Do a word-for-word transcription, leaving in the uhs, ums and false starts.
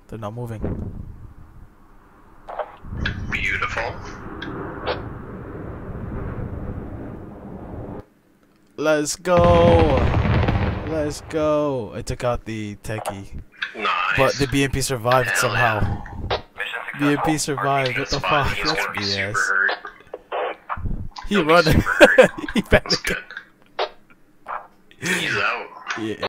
They're not moving. Beautiful. Let's go. Let's go. I took out the techie. Nice. But the B M P survived Hell somehow. Yeah. B M P survived. What the fuck? He's That's gonna be B S. super hurt. He He'll run. be super hurt. He That's panicked. good. He's out. Yeah.